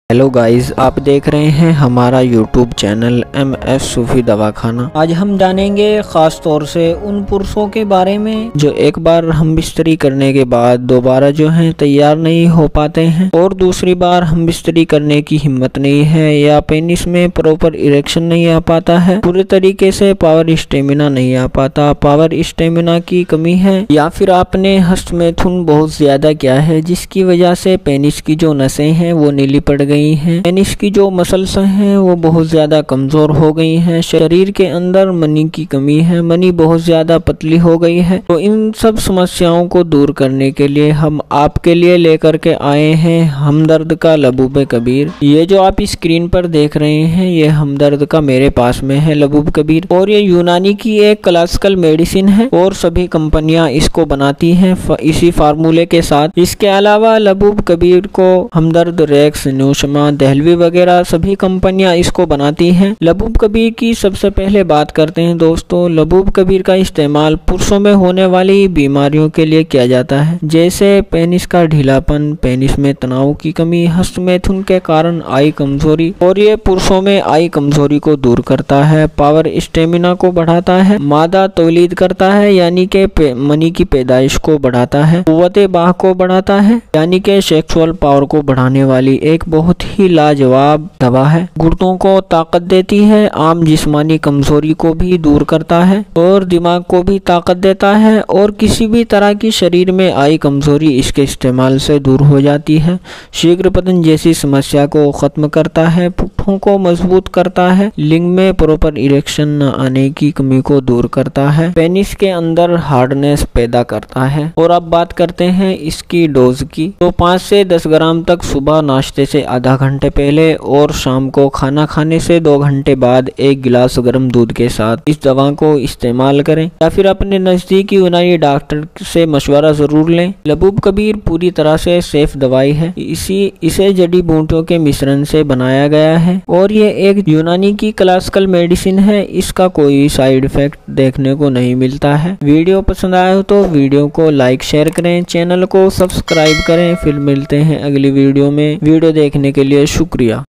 Hello guys, आप देख रहे हैं हमारा यूट्यूब चैनल MS सूफी दवाखाना। आज हम जानेंगे खास तौर से उन पुरुषों के बारे में जो एक बार हम बिस्तरी करने के बाद दोबारा जो है तैयार नहीं हो पाते हैं और दूसरी बार हम बिस्तरी करने की हिम्मत नहीं है या पेनिस में प्रॉपर इरेक्शन नहीं आ पाता है, पूरे तरीके से पावर स्टेमिना नहीं आ पाता, पावर स्टेमिना की कमी है या फिर आपने हस्तमैथुन बहुत ज्यादा किया है जिसकी वजह से पेनिस की जो नसें हैं वो नीली पड़ गई हैं, पेनिस की जो मसल्स हैं वो बहुत ज्यादा कमजोर हो गई हैं, शरीर के अंदर मनी की कमी है, मनी बहुत ज्यादा पतली हो गई है। तो इन सब समस्याओं को दूर करने के लिए हम आपके लिए लेकर के आए हैं हमदर्द का लबूब कबीर। ये जो आप स्क्रीन पर देख रहे हैं ये हमदर्द का मेरे पास में है लबूब कबीर और ये यूनानी की एक क्लासिकल मेडिसिन है और सभी कंपनियां इसको बनाती हैं इसी फार्मूले के साथ। इसके अलावा लबूब कबीर को हमदर्द, रेक्स, न्यूशमा, दहलवी वगैरह सभी कंपनियां इसको बनाती हैं। लबूब कबीर की सबसे पहले बात करते हैं दोस्तों। लबूब कबीर का इस्तेमाल पुरुषों में होने वाली बीमारियों के लिए किया जाता है, जैसे पेनिस का ढीलापन, पेनिस में तनाव की कमी, हस्तमैथुन के कारण आई कमजोरी, और ये पुरुषों में आई कमजोरी को दूर करता है, पावर स्टेमिना को बढ़ाता है, मादा तौलीद करता है यानी के मनी की पैदाइश को बढ़ाता है, कुव्वते बाह को बढ़ाता है यानी के सेक्सुअल पावर को बढ़ाने वाली एक बहुत ही लाजवाब दवा है। गुर्दों को ताकत देती है, आम जिस्मानी कमजोरी को भी दूर करता है और दिमाग को भी ताकत देता है और किसी भी तरह की शरीर में आई कमजोरी इसके इस्तेमाल से दूर हो जाती है। शीघ्र पतन जैसी समस्या को खत्म करता है, पुट्ठों को मजबूत करता है, लिंग में प्रॉपर इरेक्शन न आने की कमी को दूर करता है, पेनिस के अंदर हार्डनेस पैदा करता है। और अब बात करते हैं इसकी डोज की। तो 5 से 10 ग्राम तक सुबह नाश्ते से आधा घंटे पहले और शाम को खाना खाने से 2 घंटे बाद 1 गिलास गर्म दूध के साथ इस दवा को इस्तेमाल करें या फिर अपने नजदीकी यूनानी डॉक्टर से मशवरा जरूर लें। लबूब कबीर पूरी तरह से सेफ दवाई है, इसे जड़ी बूटियों के मिश्रण से बनाया गया है और ये एक यूनानी की क्लासिकल मेडिसिन है, इसका कोई साइड इफेक्ट देखने को नहीं मिलता है। वीडियो पसंद आया हो तो वीडियो को लाइक शेयर करें, चैनल को सब्सक्राइब करें। फिर मिलते हैं अगली वीडियो में। वीडियो देखने के लिए शुक्रिया।